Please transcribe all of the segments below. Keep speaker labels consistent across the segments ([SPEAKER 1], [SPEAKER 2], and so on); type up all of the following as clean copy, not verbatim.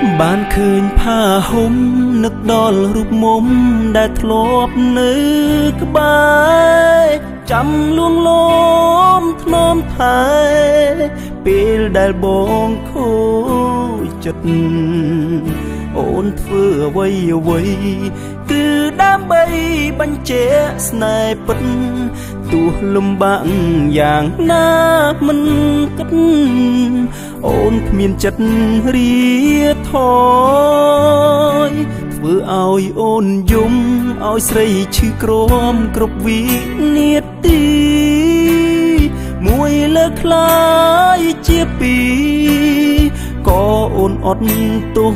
[SPEAKER 1] បានឃើញผ้าห่มនឹកដល់រូបមុំដែលធ្លាប់នៅក្បែរចាំលួងលោមធ្នមថែពេលដែលបងខូចចិត្តអូនធ្វើអ្វីគឺដើម្បីបញ្ជាក់ស្នេហ៍ពិតទោះលំបាកយ៉ាងណាមិនគិតអូនគ្មានចិត្តរៀថយធ្វើឲ្យអូនយំឲ្យស្រីឈឺក្រមគ្រប់វិនាទីមួយលើកខ្លាយជាពីរក៏អូនអត់ទោះ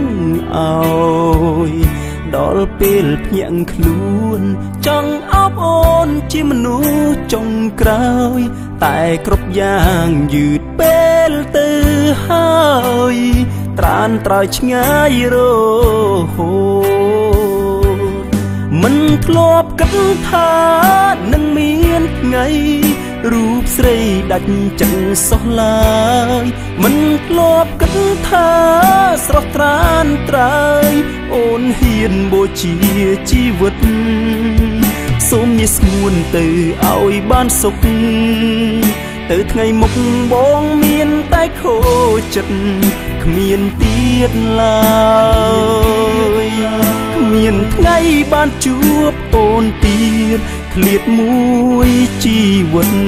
[SPEAKER 1] ឲ្យដល់ពេលភ្ញាក់ខ្លួនចង់អបអូនជាមនុស្សចុងក្រោយតែគ្រប់យ៉ាងយឺតពេលទៅហើយត្រានត្រើយឆ្ងាយរហូតមិនធ្លាប់គិតថានឹងមានថ្ងៃរូបស្រីដាច់ចិត្តសោះឡើយមិនធ្លាប់គិតថាស្រស់ត្រានត្រើយអូនហ៊ានបូជាជីវិតសូមនេះស្ងួនទៅឲ្យបានសុខទៅថ្ងៃមុខបងមានតែខូចចិត្តគ្មានទៀតឡើយគ្មានថ្ងៃបានជួបអូនទៀតឃ្លាតមួយជីវិត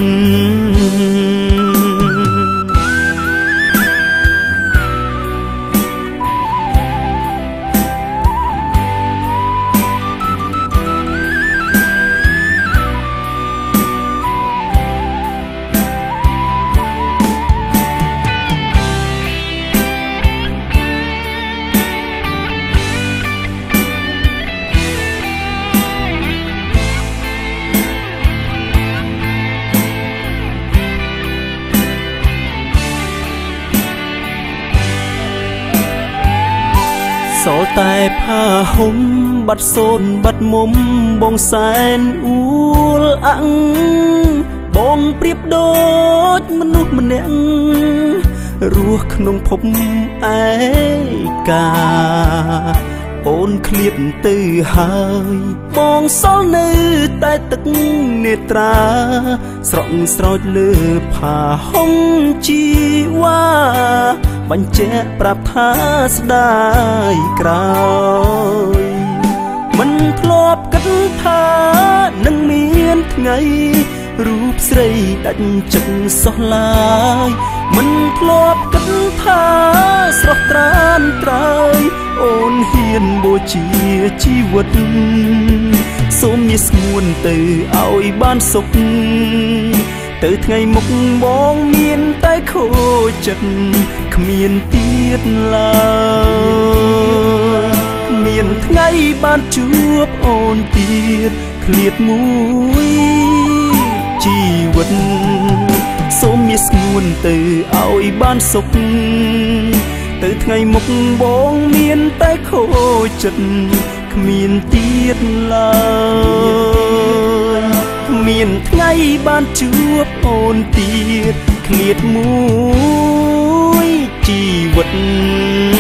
[SPEAKER 1] សល់តែผ้าห่มបាត់សូនបាត់មុំបងសែនអួលអាំងបងប្រៀបដូចមនុស្សម្នាក់រស់ក្នុងភពឯកាអូនឃ្លាតទៅហើយបងសល់នៅតែទឹកនេត្រាស្រក់ស្រោចលើผ้าห่มជីវ៉ាបញ្ជាក់ប្រាប់ថាស្ដាយក្រោយមិនធ្លាប់គិតថានឹងមានថ្ងៃរូបស្រីដាច់ចិត្តសោះឡើយមិនធ្លាប់គិតថាស្រស់ត្រានត្រើយអូនហ៊ានបូជាជីវិតសូមនេះស្ងួនទៅឲ្យបានសុខទៅថ្ងៃមុខបងមានតែខូចចិត្តគ្មានទៀតឡើយគ្មានថ្ងៃបានជួបអូនទៀតឃ្លាតមួយជីវិតសូមនេះស្ងួនទៅឲ្យបានសុខទៅថ្ងៃមុខបងមានតែខូចចិត្តគ្មានទៀតឡើយគ្មានថ្ងៃបានជួបអូនទៀតឃ្លាតមួយជីវិត